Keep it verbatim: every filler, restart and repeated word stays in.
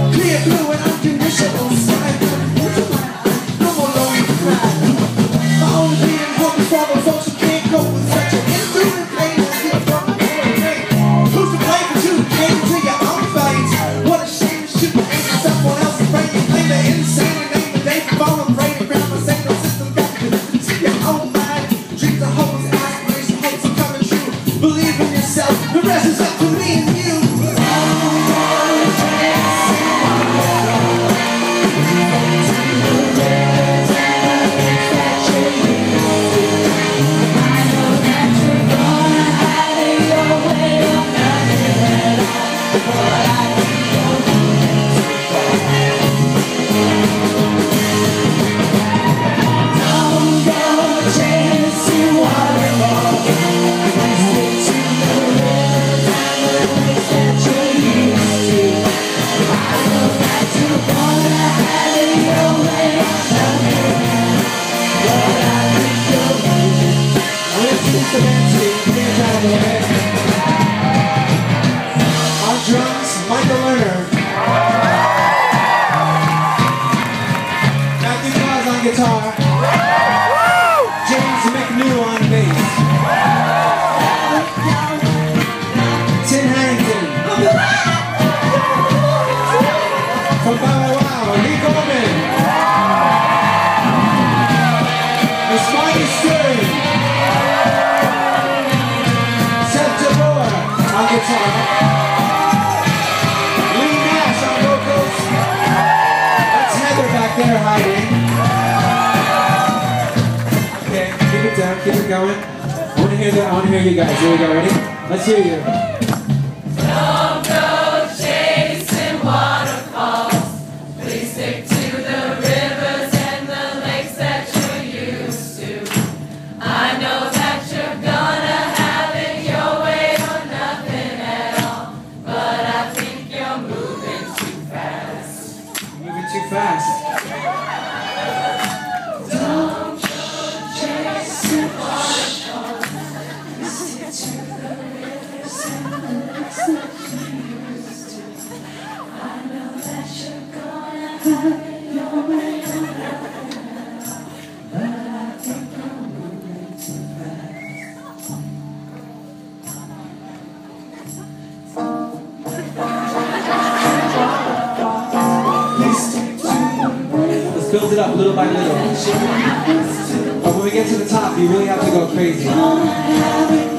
Clear blue and unconditional side. No more lonely cry. My only being hoping for the folks who can't cope with such an infinite pain that gets from the pain. Who's to blame for you? Came to your own fights. What a shame to shoot into someone else's brain. You claim they're insane and name the day for falling prey to ground the sacred system. Got to listen to your own mind. Dreams of hopes, aspirations, hopes are coming true. Believe in yourself. The rest is up to me and you. On drums, Michael Lerner. Matthew Claus on guitar. James McNew on bass. Tim Harrington. From Bow Wow, Lee Goldman. Miss Marty Stern. On guitar, Lee Nash on vocals. That's Heather back there hiding. Okay, keep it down, keep it going. I want to hear that. I want to hear you guys. Here we go. Ready? Let's hear you. Don't go chasing waterfalls. Please stick to the rivers and the lakes that you're used to. I know that you're gonna have it your way or nothing at all, but I think you're moving too fast. Moving too fast. Don't go chasing waterfalls. Stick to the rivers and the lakes that you're used to. I know that you're gonna have it your way or nothing at all, but I think you're moving too fast. Let's build it up little by little. But when we get to the top, you really have to go crazy.